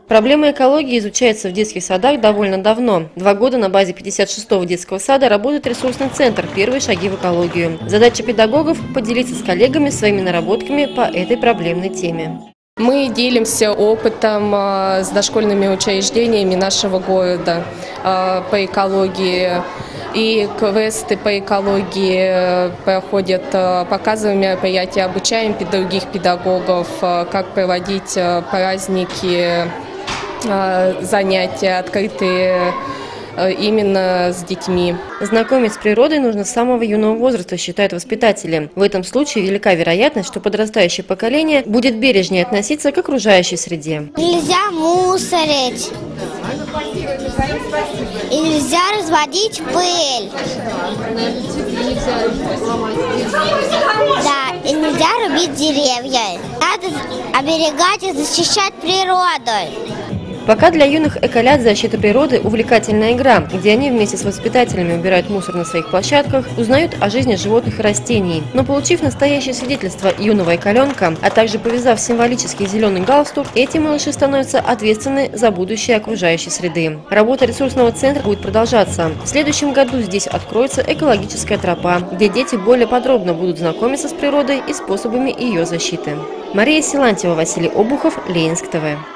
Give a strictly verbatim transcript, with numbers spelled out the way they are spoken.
Проблема экологии изучается в детских садах довольно давно. Два года на базе пятьдесят шестого детского сада работает ресурсный центр «Первые шаги в экологию». Задача педагогов – поделиться с коллегами своими наработками по этой проблемной теме. Мы делимся опытом с дошкольными учреждениями нашего города по экологии. И квесты по экологии проходят, показываем мероприятия, обучаем других педагогов, как проводить праздники, занятия открытые именно с детьми. Знакомить с природой нужно с самого юного возраста, считают воспитатели. В этом случае велика вероятность, что подрастающее поколение будет бережнее относиться к окружающей среде. Нельзя мусорить. И нельзя разводить пыль. Да, и нельзя рубить деревья. Надо оберегать и защищать природу. Пока для юных эколят защита природы – увлекательная игра, где они вместе с воспитателями убирают мусор на своих площадках, узнают о жизни животных и растений. Но получив настоящее свидетельство юного эколенка, а также повязав символический зеленый галстук, эти малыши становятся ответственны за будущее окружающей среды. Работа ресурсного центра будет продолжаться. В следующем году здесь откроется экологическая тропа, где дети более подробно будут знакомиться с природой и способами ее защиты. Мария Силантьева, Василий Обухов, Ленинск ТВ.